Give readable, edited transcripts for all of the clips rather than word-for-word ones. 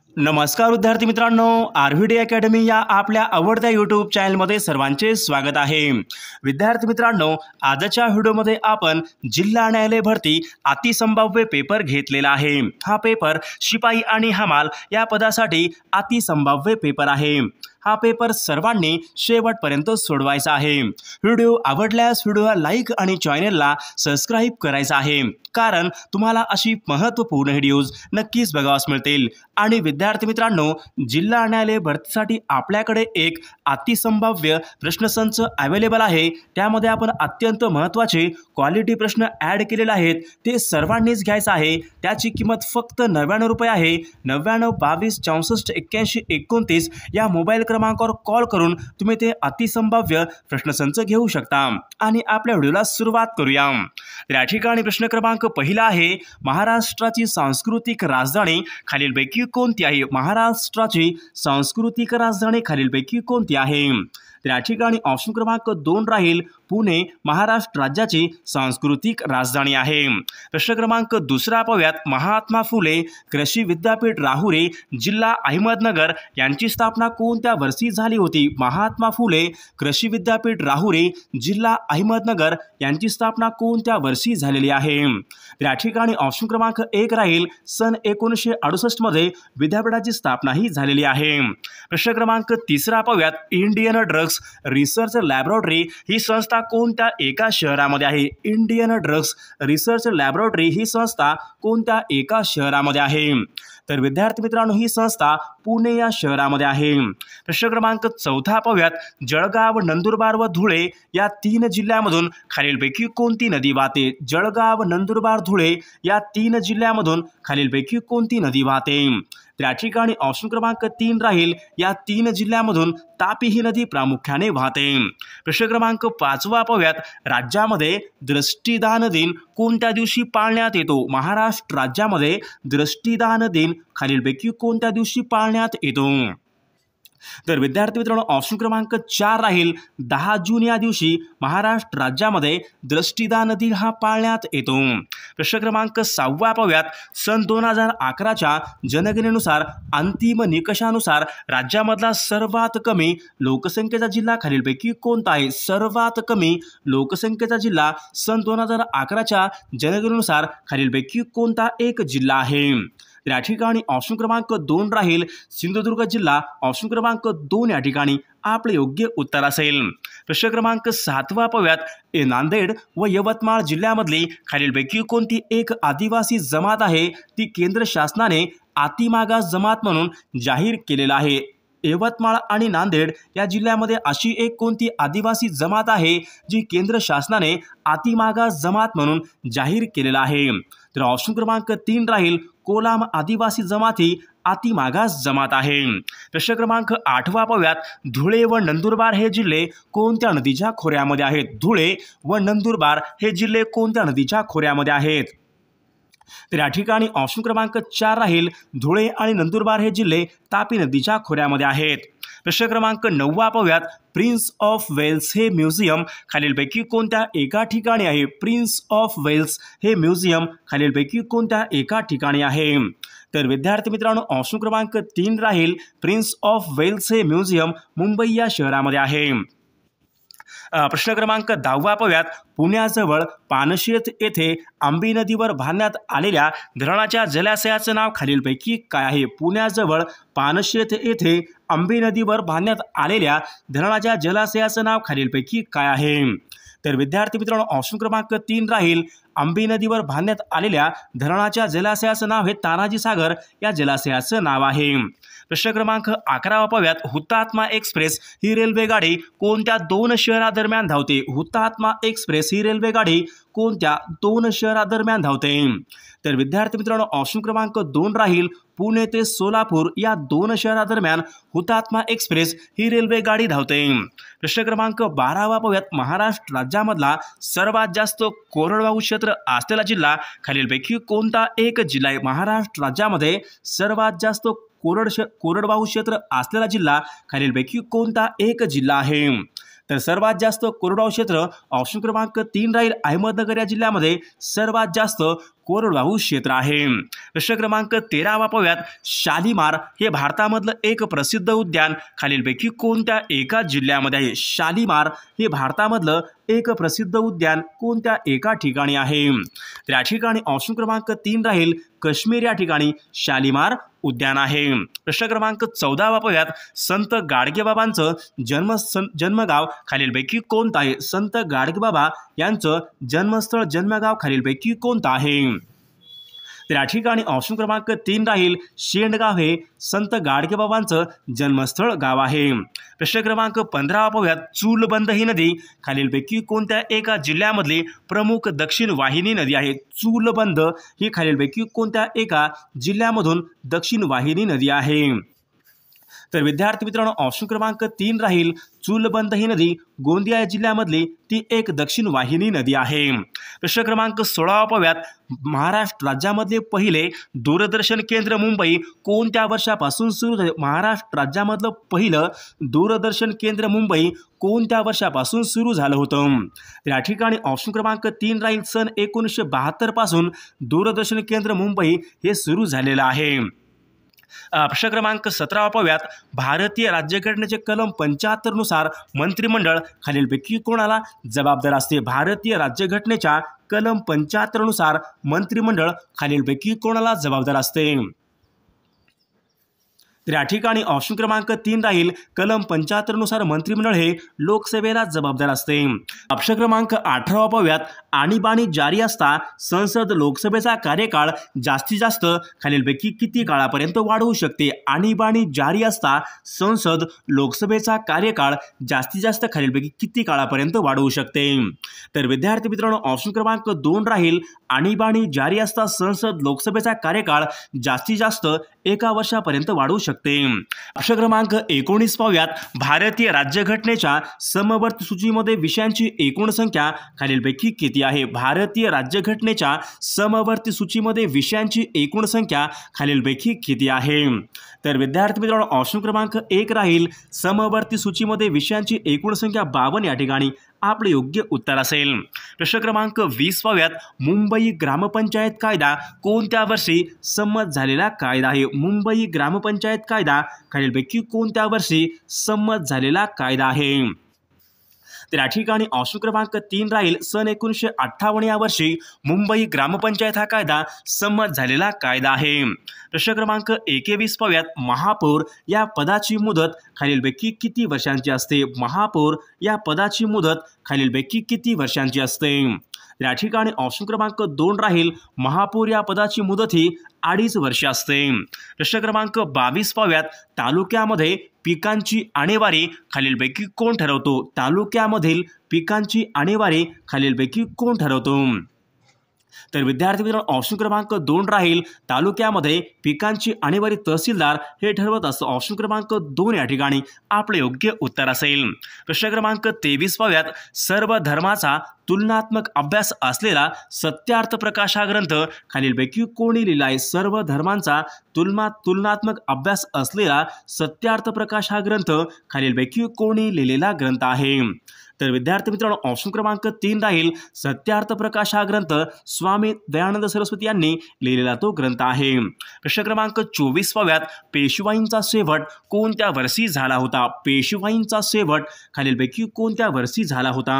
नमस्कार विद्यार्थी मित्रांनो, आरव्हीडी अकॅडमी या आपल्या आवडत्या यूट्यूब चॅनलमध्ये सर्वांचे स्वागत आहे। विद्यार्थी मित्रांनो, आजच्या व्हिडिओमध्ये आपण जिल्हा न्यायालय भरती अतिसंभाव्य पेपर घेतलेला आहे। हा पेपर शिपाई आणि हमाल या पदासाठी अतिसंभाव्य पेपर आहे। हा पेपर सर्वांनी शेवटपर्यंत सोडवायचा आहे। व्हिडिओ आवडल्यास व्हिडिओला लाईक आणि चॅनलला सबस्क्राइब करायचा आहे, कारण तुम्हाला अशी महत्त्वपूर्ण व्हिडिओज नक्कीच बघावास मिळतील। आणि विद्यार्थी मित्रांनो, जिल्हा न्यायालय भरतीसाठी आपल्याकडे एक अतिसंभाव्य प्रश्नसंच अवेलेबल आहे। त्यामध्ये आपण अत्यंत महत्त्वाचे क्वालिटी प्रश्न ॲड केलेले आहेत, ते सर्वांनीच घ्यायचं आहे। त्याची किंमत फक्त 99 रुपये आहे। 99 22 64 81 29 या मोबाईल क्रमांकावर कॉल करून तुम्ही ते अतिसंभाव्य प्रश्नसंच घेऊ शकता। आणि आपल्या व्हिडिओला सुरुवात करूया। या ठिकाणी प्रश्न क्रमांक पहिला आहे, महाराष्ट्राची सांस्कृतिक राजधानी खालीलपैकी कोणती आहे? महाराष्ट्राची सांस्कृतिक राजधानी खालीलपैकी कोणती आहे? या ठिकाणी ऑप्शन क्रमांक 2 राहील, पुणे महाराष्ट्र राज्याची सांस्कृतिक राजधानी आहे। प्रश्न क्रमांक दुसरा पाहूयात, महात्मा फुले कृषी विद्यापीठ राहुरी जिल्हा अहमदनगर यांची स्थापना कोणत्या वर्षी झाली होती? महात्मा फुले कृषी विद्यापीठ राहुरी जिल्हा अहमदनगर यांची स्थापना कोणत्या वर्षी झालेली आहे? या ठिकाणी ऑप्शन क्रमांक 1 राहील, सन 1968 मध्ये विद्यापीठाची स्थापना ही झालेली आहे। प्रश्न क्रमांक तिसरा पाहूयात, इंडियन ड्रग्स रिसर्च लॅबोरेटरी ही संस्था कोणत्या एका शहरामध्ये आहे? इंडियन ड्रग्स रिसर्च लॅबोरेटरी ही संस्था कोणत्या एका शहरामध्ये आहे? तर विद्यार्थी मित्रांनो, ही संस्था पुणे या शहरामध्ये आहे। प्रश्न क्रमांक 4 पाहूयात, जळगाव, नंदुरबार व धुळे या 3 जिल्ह्यांमधून खालीलपैकी कोणती नदी वाहते? जळगाव, नंदुरबार, धुळे या 3 जिल्ह्यांमधून खालीलपैकी कोणती नदी वाहते? त्या ठिकाणी ऑप्शन क्रमांक 3 राहील, या 3 जिल्ह्यांमधून तापी ही नदी प्रामुख्याने वाहते। प्रश्न क्रमांक 5 पाहूयात, राज्यामध्ये दृष्टिदान दिन कोणत्या दिवशी पाळण्यात येतो? महाराष्ट्र राज्यामध्ये दृष्टिदान दिन खालीलपैकी कोणत्या दिवशी पाळण्यात येतो? तर विद्यार्थी मित्रांनो, ऑप्शन क्रमांक 4 राहील, 10 जून या दिवशी महाराष्ट्र राज्यामध्ये दृष्टिदान दिन हा पाळण्यात येतो। प्रश्न क्रमांक 6 पाहूयात, सन 2011च्या जनगणनेनुसार अंतिम निकषानुसार राज्यामधला सर्वात कमी लोकसंख्येचा जिल्हा खालीलपैकी कोणता आहे? सर्वात कमी लोकसंख्येचा जिल्हा सन 2011च्या जनगणनेनुसार खालीलपैकी कोणता एक जिल्हा आहे? या ठिकाणी ऑप्शन क्रमांक 2 राहील, सिंधुदुर्ग जिल्हा। ऑप्शन क्रमांक 2 या ठिकाणी आपले योग्य उत्तर असेल। प्रश्न क्रमांक 7 पाहूयात, नांदेड व यवतमाळ जिल्ह्यामधली खालीलपैकी कोणती एक आदिवासी जमात आहे? ती केंद्र शासनाने अतिमागास जमात म्हणून जाहीर केलेला आहे। यवतमाळ आणि नांदेड या जिल्ह्यामध्ये अशी एक कोणती आदिवासी जमात आहे जी केंद्र शासनाने अतिमागास जमात म्हणून जाहीर केलेला आहे? तर ऑप्शन क्रमांक 3 राहील, कोलाम आदिवासी जमात ही अतिमागास जमात आहे। प्रश्न क्रमांक 8 पाहूयात, धुळे व नंदुरबार हे जिल्हे कोणत्या नदीच्या खोऱ्यामध्ये आहेत? धुळे व नंदुरबार हे जिल्हे कोणत्या नदीच्या खोऱ्यामध्ये आहेत? तर या ठिकाणी ऑप्शन क्रमांक 4 राहील, धुळे आणि नंदुरबार हे जिल्हे तापी नदीच्या खोऱ्यामध्ये आहेत। प्रश्न क्रमांक 9 पाहूयात, प्रिन्स ऑफ वेल्स हे म्युझियम खालीलपैकी कोणत्या एका ठिकाणी आहे? प्रिन्स ऑफ वेल्स हे म्युझियम खालीलपैकी कोणत्या एका ठिकाणी आहे? तर विद्यार्थी मित्रांनो, ऑप्शन क्रमांक 3 राहील, प्रिन्स ऑफ वेल्स हे म्युझियम मुंबई या शहरामध्ये आहे। प्रश्न क्रमांक 10 पाहूयात, पुण्याजवळ पानशेत येथे आंबी नदीवर बांधण्यात आलेल्या धरणाच्या जलाशयाचं नाव खालीलपैकी काय आहे? पुण्याजवळ पानशेत येथे आंबी नदीवर बांधण्यात आलेल्या धरणाच्या जलाशयाचं नाव खालीलपैकी काय आहे? तर विद्यार्थी मित्रांनो, ऑप्शन क्रमांक 3 राहील, आंबी नदीवर बांधण्यात आलेल्या धरणाच्या जलाशयाचं नाव हे तानाजी सागर या जलाशयाचं नाव आहे। प्रश्न क्रमांक 11 पाहूयात, हुतात्मा एक्सप्रेस ही रेल्वेगाडी कोणत्या 2 शहरादरम्यान धावते? हुतात्मा एक्सप्रेस ही रेल्वेगाडी कोणत्या 2 शहरादरम्यान धावते? तर विद्यार्थी मित्रांनो, ऑप्शन क्रमांक 2 राहील, पुणे ते सोलापूर या 2 शहरादरम्यान हुतात्मा एक्सप्रेस ही रेल्वेगाडी धावते। प्रश्न क्रमांक 12 पाहूयात, महाराष्ट्र राज्यामधला सर्वात जास्त कोरडवाहू क्षेत्र असलेला जिल्हा खालीलपैकी कोणता एक जिल्हा आहे? महाराष्ट्र राज्यामध्ये सर्वात जास्त कोरडवाहू क्षेत्र असलेला जिल्हा खालीलपैकी कोणता एक जिल्हा आहे? तर सर्वात जास्त कोरडवाहू क्षेत्र ऑप्शन क्रमांक 3 राहील, अहमदनगर या जिल्ह्यामध्ये सर्वात जास्त कोरडवाहू क्षेत्र आहे। प्रश्न क्रमांक 13 पाहूयात, शालिमार हे भारतामधलं एक प्रसिद्ध उद्यान खालीलपैकी कोणत्या एका जिल्ह्यामध्ये आहे? शालिमार हे भारतामधलं एक प्रसिद्ध उद्यान कोणत्या एका ठिकाणी आहे? तर या ठिकाणी ऑप्शन क्रमांक 3 राहील काश्मीर या ठिकाणी शालिमार उद्यान आहे। प्रश्न क्रमांक 14 पाहूयात, संत गाडगेबाबांचं जन्मगाव खालीलपैकी कोणतं आहे? संत गाडगेबाबा यांचं जन्मस्थळ जन्मगाव खालीलपैकी कोणतं आहे? तर या ठिकाणी ऑप्शन क्रमांक 3 राहील शेंडगाव हे संत गाडगेबाबांचं जन्मस्थळ गाव आहे। प्रश्न क्रमांक 15 पाहूयात, चूलबंद ही नदी खालीलपैकी कोणत्या एका जिल्ह्यामधली प्रमुख दक्षिण वाहिनी नदी आहे? चूलबंद ही खालीलपैकी कोणत्या एका जिल्ह्यामधून दक्षिण वाहिनी नदी आहे? तर विद्यार्थी मित्रांनो ऑप्शन क्रमांक 3 राहील चूलबंद ही नदी गोंदिया जिल्ह्यामधली ती एक दक्षिण वाहिनी नदी आहे। प्रश्न क्रमांक 16 पाहूयात, महाराष्ट्र राज्यामधले पहिले दूरदर्शन केंद्र मुंबई कोणत्या वर्षापासून सुरू झाले? महाराष्ट्र राज्यामधलं पहिलं दूरदर्शन केंद्र मुंबई कोणत्या वर्षापासून सुरू झालं होतं? तर या ठिकाणी ऑप्शन क्रमांक 3 राहील सन 1972 पासून दूरदर्शन केंद्र मुंबई हे सुरू झालेलं आहे। प्रश्न क्रमांक 17 पाहूयात, भारतीय राज्यघटनेचे कलम 75 नुसार मंत्रिमंडळ खालीलपैकी कोणाला जबाबदार असते? भारतीय राज्यघटनेच्या कलम 75 नुसार मंत्रिमंडळ खालीलपैकी कोणाला जबाबदार असते? तर या ठिकाणी ऑप्शन क्रमांक 3 राहील कलम 75 नुसार मंत्रिमंडळ हे लोकसभेला जबाबदार असते। प्रश्न क्रमांक 18 पाहूयात, आणीबाणी जारी असता संसद लोकसभेचा कार्यकाळ जास्तीत जास्त खालीलपैकी किती काळापर्यंत वाढवू शकते? आणीबाणी जारी असता संसद लोकसभेचा कार्यकाळ जास्तीत जास्त खालीलपैकी किती काळापर्यंत वाढवू शकते? तर विद्यार्थी मित्रांनो ऑप्शन क्रमांक 2 राहील आणीबाणी जारी असता संसद लोकसभेचा कार्यकाळ जास्तीत जास्त 1 वर्षापर्यंत वाढवू शकते। प्रश्न क्रमांक 19 पाहूयात, भारतीय राज्यघटनेच्या समवर्ती सूचीमध्ये विषयांची एकूण संख्या खालीलपैकी किती आहे? भारतीय राज्यघटनेच्या समवर्ती सूचीमध्ये विषयांची एकूण संख्या खालीलपैकी किती आहे? तर विद्यार्थी मित्रांनो ऑप्शन क्रमांक 1 राहील समवर्ती सूचीमध्ये विषयांची एकूण संख्या 52 या ठिकाणी आपले योग्य उत्तर असेल। प्रश्न क्रमांक 20 पाहूयात, मुंबई ग्रामपंचायत कायदा कोणत्या वर्षी संमत झालेला कायदा आहे? मुंबई ग्रामपंचायत कायदा खालीलपैकी कोणत्या वर्षी संमत झालेला कायदा आहे? तर या ठिकाणी ऑप्शन क्रमांक 3 राहील सन 1958 या वर्षी मुंबई ग्रामपंचायत हा कायदा संमत झालेला कायदा आहे। प्रश्न क्रमांक 21 पाहूयात, महापौर या पदाची मुदत खालीलपैकी किती वर्षांची असते? महापौर या पदाची मुदत खालीलपैकी किती वर्षांची असते? या ठिकाणी ऑप्शन क्रमांक 2 राहील महापौर या पदाची मुदत ही 2.5 वर्ष असते। प्रश्न क्रमांक 22 पाहूयात, तालुक्यामध्ये पिकांची आणेवारी खालीलपैकी कोण ठरवतो? तालुक्यामधील पिकांची आणेवारी खालीलपैकी कोण ठरवतो? तर विद्यार्थी मित्रांनो ऑप्शन क्रमांक 2 राहील तालुक्यामध्ये पिकांची आणेवारी तहसीलदार हे ठरवत असतो। ऑप्शन क्रमांक 2 या ठिकाणी आपले योग्य उत्तर असेल। प्रश्न क्रमांक 23 पाहूयात, सर्व धर्माचा तुलनात्मक अभ्यास असलेला सत्यार्थ प्रकाश हा ग्रंथ खालीलपैकी कोणी लिहिला आहे? सर्व धर्मांचा तुलनात्मक अभ्यास असलेला सत्यार्थ प्रकाश हा ग्रंथ खालीलपैकी कोणी लिहिलेला ग्रंथ आहे? तर विद्यार्थी मित्रांनो ऑप्शन क्रमांक 3 राहील सत्यार्थ प्रकाश हा ग्रंथ स्वामी दयानंद सरस्वती यांनी लिहिलेला तो ग्रंथ आहे। प्रश्न क्रमांक 24 पाहूयात, पेशवाईंचा शेवट कोणत्या वर्षी झाला होता? पेशवाईंचा शेवट खालीलपैकी कोणत्या वर्षी झाला होता?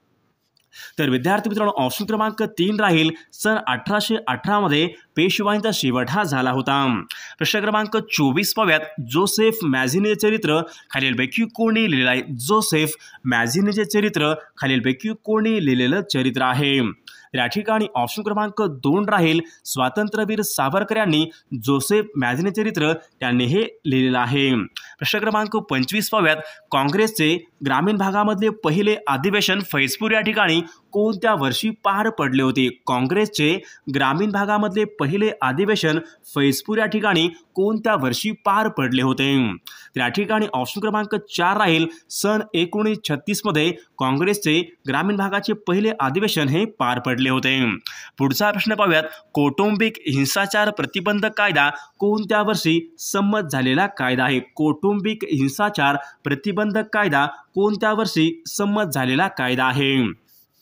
तर विद्यार्थी मित्रांनो ऑप्शन क्रमांक 3 राहील सन 1818 मध्ये पेशवाईंचा शेवट हा झाला होता। प्रश्न क्रमांक 24 पाहूयात, जोसेफ मॅझिनीचे चरित्र खालीलपैकी कोणी लिहिलेलं आहे? जोसेफ मॅझिनीचे चरित्र खालीलपैकी कोणी लिहिलेलं चरित्र आहे? या ठिकाणी ऑप्शन क्रमांक 2 राहील स्वातंत्र्यवीर सावरकर यांनी जोसेफ मॅझिनी चरित्र त्यांनी हे लिहिलेलं आहे। प्रश्न क्रमांक 25 पाहूयात, काँग्रेसचे ग्रामीण भागामधले पहिले अधिवेशन फैजपूर या ठिकाणी कोणत्या वर्षी पार पडले होते? काँग्रेसचे ग्रामीण भागामधले पहिले अधिवेशन फैजपूर या ठिकाणी कोणत्या वर्षी पार पडले होते? तर या ठिकाणी ऑप्शन क्रमांक 4 राहील सन 1936 मध्ये काँग्रेसचे ग्रामीण भागाचे पहिले अधिवेशन हे पार पडले होते। पुढचा प्रश्न पाहूयात, कौटुंबिक हिंसाचार प्रतिबंधक कायदा कोणत्या वर्षी संमत झालेला कायदा आहे? कौटुंबिक हिंसाचार प्रतिबंधक कायदा कोणत्या वर्षी संमत झालेला कायदा आहे?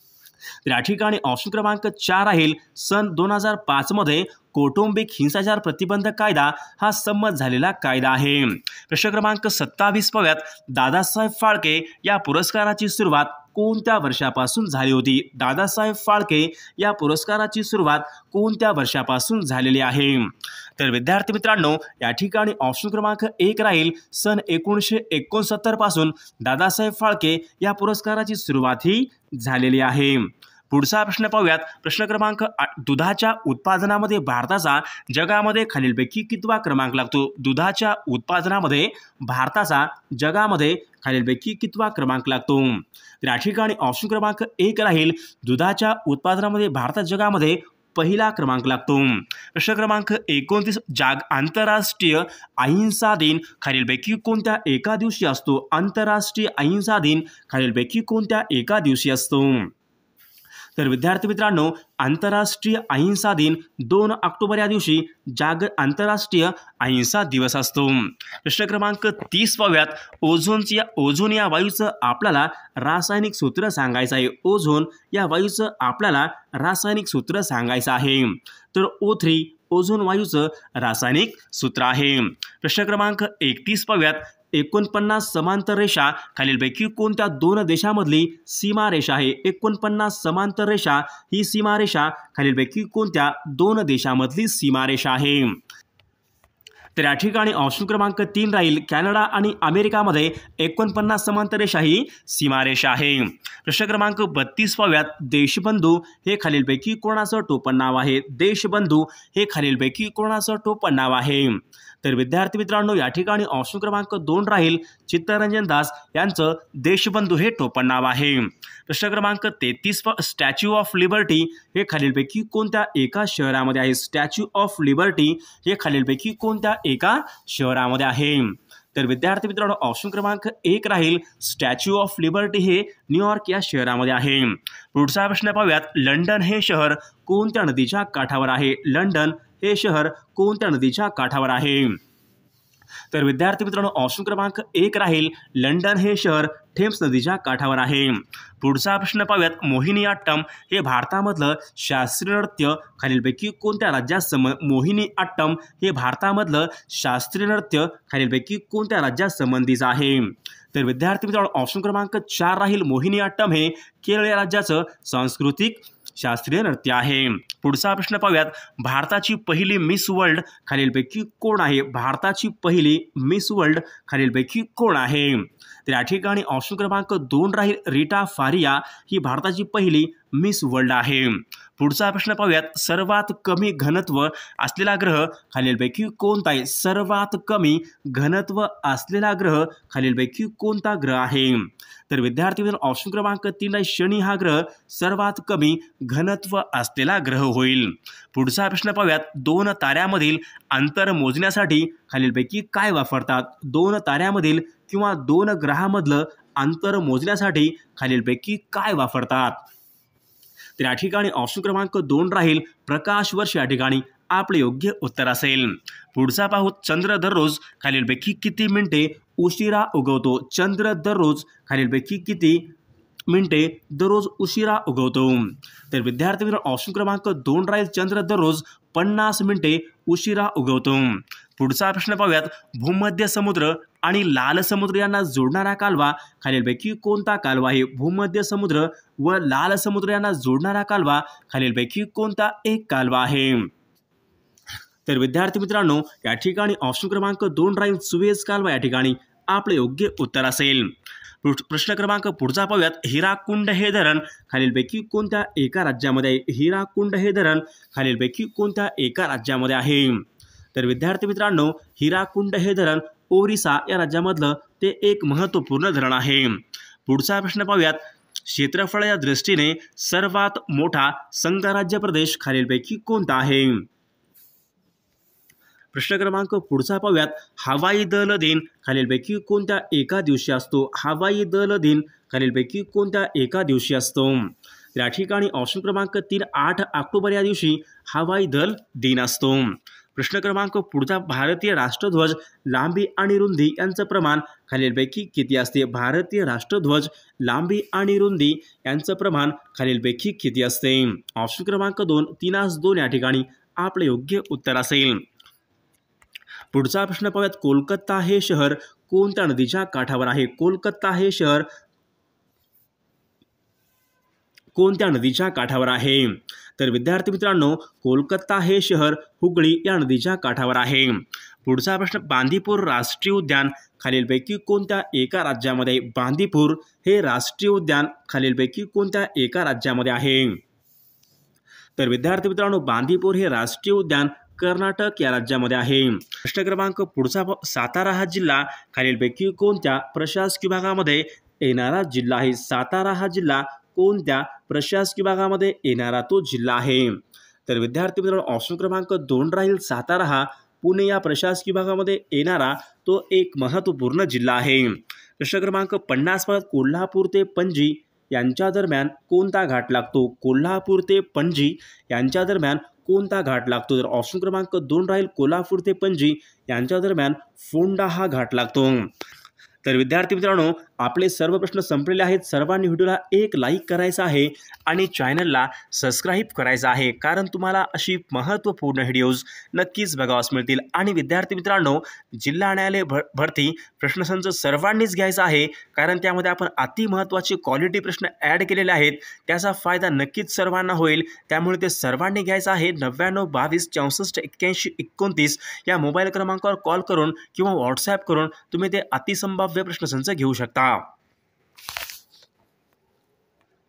तर या ठिकाणी ऑप्शन क्रमांक 4 राहील सन 2005 मध्ये कौटुंबिक हिंसाचार प्रतिबंधक कायदा हा संमत झालेला कायदा आहे। प्रश्न क्रमांक 27 पाहूयात, दादासाहेब फाळके या पुरस्काराची सुरुवात कोणत्या वर्षापासून झाली होती? दादासाहेब फाळके या पुरस्काराची सुरुवात कोणत्या वर्षापासून झालेली आहे? तर विद्यार्थी मित्रांनो, या ठिकाणी ऑप्शन क्रमांक 1 राहील सन 1969 पासून दादासाहेब फाळके या पुरस्काराची सुरुवात ही झालेली आहे। पुढचा प्रश्न पाहूयात, प्रश्न क्रमांक 8, दुधाच्या उत्पादनामध्ये भारताचा जगामध्ये खालीलपैकी कितवा क्रमांक लागतो? दुधाच्या उत्पादनामध्ये भारताचा जगामध्ये खालीलपैकी कितवा क्रमांक लागतो? तर या ठिकाणी ऑप्शन क्रमांक 1 राहील दुधाच्या उत्पादनामध्ये भारतात जगामध्ये पहिला क्रमांक लागतो। प्रश्न क्रमांक 29, आंतरराष्ट्रीय अहिंसा दिन खालीलपैकी कोणत्या एका दिवशी असतो? आंतरराष्ट्रीय अहिंसा दिन खालीलपैकी कोणत्या एका दिवशी असतो? तर विद्यार्थी मित्रांनो, आंतरराष्ट्रीय अहिंसा दिन 2 ऑक्टोबर या दिवशी आंतरराष्ट्रीय अहिंसा दिवस असतो। प्रश्न क्रमांक 30 पाहूयात, ओझोन या वायूचं आपल्याला रासायनिक सूत्र सांगायचं आहे। ओझोन या वायूचं आपल्याला रासायनिक सूत्र सांगायचं आहे। तर O3 ओझोन वायूचं रासायनिक सूत्र आहे। प्रश्न क्रमांक 31 पाहूयात, 49 समांतर रेषा खालीलपैकी कोणत्या 2 देशांमधली सीमारेषा आहे? 49 समांतर रेषा ही सीमारेषा खालीलपैकी कोणत्या 2 देशांमधली सीमारेषा आहे? तर या ठिकाणी ऑप्शन क्रमांक 3 राहील कॅनडा आणि अमेरिकामध्ये 49 समांतर रेषा ही सीमारेषा आहे। प्रश्न क्रमांक 32 पाहूयात, देशबंधू हे खालीलपैकी कोणाचं टोपणनाव आहे? देशबंधू हे खालीलपैकी कोणाचं टोपणनाव आहे? तर विद्यार्थी मित्रांनो, या ठिकाणी ऑप्शन क्रमांक 2 राहील चित्तरंजन दास यांचं देशबंधू हे टोपणनाव आहे। प्रश्न क्रमांक 33, स्टॅच्यू ऑफ लिबर्टी हे खालीलपैकी कोणत्या एका शहरामध्ये आहे? स्टॅच्यू ऑफ लिबर्टी हे खालीलपैकी कोणत्या एका शहरामध्ये आहे? तर विद्यार्थी मित्रांनो, ऑप्शन क्रमांक 1 राहील स्टॅच्यू ऑफ लिबर्टी हे न्यूयॉर्क या शहरामध्ये आहे। पुढचा प्रश्न पाहूयात, लंडन हे शहर कोणत्या नदीच्या काठावर आहे? लंडन हे शहर कोणत्या नदीच्या काठावर आहे? तर विद्यार्थी मित्रांनो, ऑप्शन क्रमांक 1 राहील लंडन हे शहर थेम्स नदीच्या काठावर आहे। पुढचा प्रश्न पाहूयात, मोहिनीअट्टम हे भारतामधलं शास्त्रीय नृत्य खालीलपैकी कोणत्या राज्यात मोहिनीअट्टम हे भारतामधलं शास्त्रीय नृत्य खालीलपैकी कोणत्या राज्यात संबंधीचं आहे? तर विद्यार्थी मित्रांनो, ऑप्शन क्रमांक 4 राहील मोहिनीअट्टम हे केरळ या राज्याचं सांस्कृतिक शास्त्रीय नृत्य आहे। पुढचा प्रश्न पाहूयात, भारताची पहिली मिस वर्ल्ड खालीलपैकी कोण आहे? भारताची पहिली मिस वर्ल्ड खालीलपैकी कोण आहे? तर या ठिकाणी ऑप्शन क्रमांक 2 राहील रीटा फारिया ही भारताची पहिली मिस वर्ल्ड आहे। पुढचा प्रश्न पाहूयात, सर्वात कमी घनत्व असलेला ग्रह खालीलपैकी कोणता आहे? सर्वात कमी घनत्व असलेला ग्रह खालीलपैकी कोणता ग्रह आहे? तर विद्यार्थी मित्रांनो, ऑप्शन क्रमांक 3 आहे शनी हा ग्रह सर्वात कमी घनत्व असलेला ग्रह होईल। पुढचा प्रश्न पाहूयात, 2 ताऱ्यामधील अंतर मोजण्यासाठी खालीलपैकी काय वापरतात? 2 ताऱ्यामधील किंवा 2 ग्रहामधलं अंतर मोजण्यासाठी खालीलपैकी काय वापरतात? तर या ठिकाणी ऑप्शन क्रमांक 2 राहील प्रकाश वर्ष या ठिकाणी आपले योग्य उत्तर असेल। पुढचा पाहू, चंद्र दररोज खालीलपैकी किती मिनिटे उशिरा उगवतो? चंद्र दररोज खालीलपैकी किती मिनिटे दररोज उशिरा उगवतो? तर विद्यार्थी मित्रांनो, ऑप्शन क्रमांक 2 राहील चंद्र दररोज 50 मिनिटे उशिरा उगवतो। पुढचा प्रश्न पाहूयात, भूमध्य समुद्र आणि लाल समुद्र यांना जोडणारा कालवा खालीलपैकी कोणता कालवा आहे? भूमध्य समुद्र व लाल समुद्र यांना जोडणारा कालवा खालीलपैकी कोणता एक कालवा आहे? तर विद्यार्थी मित्रांनो, या ठिकाणी ऑप्शन क्रमांक 2 राहील सुएझ कालवा या ठिकाणी आपले योग्य उत्तर असेल। प्रश्न क्रमांक पुढचा पाहूयात, हिराकुंड हे धरण खालीलपैकी कोणत्या एका राज्यामध्ये आहे? हिराकुंड हे धरण खालीलपैकी कोणत्या एका राज्यामध्ये आहे? तर विद्यार्थी मित्रांनो, हिराकुंड हे धरण ओरिसा या राज्यामधलं ते एक महत्त्वपूर्ण धरण आहे। पुढचा प्रश्न पाहूयात, क्षेत्रफळाच्या दृष्टीने सर्वात मोठा संघराज्य प्रदेश खालीलपैकी कोणता आहे? प्रश्न क्रमांक पुढचा पाहूयात, हवाई दल दिन खालीलपैकी कोणत्या एका दिवशी असतो? हवाई दल दिन खालीलपैकी कोणत्या एका दिवशी असतो? या ठिकाणी ऑप्शन क्रमांक 3 8 ऑक्टोबर या दिवशी हवाई दल दिन असतो। प्रश्न क्रमांक पुढचा, भारतीय राष्ट्रध्वज लांबी आणि रुंदी यांचं प्रमाण खालीलपैकी किती असते? भारतीय राष्ट्रध्वज लांबी आणि रुंदी यांचं प्रमाण खालीलपैकी किती असते? ऑप्शन क्रमांक 2 3:2 या ठिकाणी आपले योग्य उत्तर असेल. पुढचा प्रश्न पाहूयात. कोलकाता हे शहर कोणत्या नदीच्या काठावर आहे? कोलकाता हे शहर कोणत्या नदीच्या काठावर आहे? तर विद्यार्थी मित्रांनो, कोलकाता हे शहर हुगळी या नदीच्या काठावर आहे. पुढचा प्रश्न, बांदीपूर राष्ट्रीय उद्यान खालीलपैकी कोणत्या एका राज्यामध्ये? बांदीपूर हे राष्ट्रीय उद्यान खालीलपैकी कोणत्या एका राज्यामध्ये आहे? तर विद्यार्थी मित्रांनो, बांदीपूर हे राष्ट्रीय उद्यान कर्नाटक या राज्यामध्ये आहे. प्रश्न क्रमांक पुढचा, सातारा हा जिल्हा खालीलपैकी कोणत्या प्रशासकीय विभागामध्ये येणारा जिल्हा आहे? सातारा हा जिल्हा कोणत्या प्रशासकीय विभागामध्ये येणारा तो जिल्हा आहे? तर विद्यार्थी मित्रांनो, ऑप्शन क्रमांक 2 राहील. सातारा हा पुणे या प्रशासकीय विभागामध्ये येणारा तो एक महत्त्वपूर्ण जिल्हा आहे. प्रश्न क्रमांक 50 पासून, कोल्हापूर ते पणजी यांच्या दरम्यान कोणता घाट लागतो? कोल्हापूर ते पणजी यांच्या दरम्यान कोणता घाट लागतो? तर ऑप्शन क्रमांक 2 राहील. कोल्हापूर ते पणजी यांच्या दरम्यान फोंडा हा घाट लागतो. तर विद्यार्थी मित्रांनो, आपले सर्व प्रश्न संपलेले आहेत. सर्वांनी व्हिडिओला एक लाईक करायचा आहे आणि चॅनलला सबस्क्राईब करायचं आहे, कारण तुम्हाला अशी महत्त्वपूर्ण व्हिडिओज नक्कीच बघावास मिळतील. आणि विद्यार्थी मित्रांनो, जिल्हा न्यायालय भरती प्रश्नसंच सर्वांनीच घ्यायचा आहे, कारण त्यामध्ये आपण अति महत्त्वाचे क्वालिटी प्रश्न ॲड केलेले आहेत. त्याचा फायदा नक्कीच सर्वांना होईल, त्यामुळे ते सर्वांनी घ्यायचं आहे. 99 22 64 81 29 या मोबाईल क्रमांकावर कॉल करून किंवा व्हॉट्सॲप करून तुम्ही ते अतिसंभाव्य प्रश्नसंच घेऊ शकता.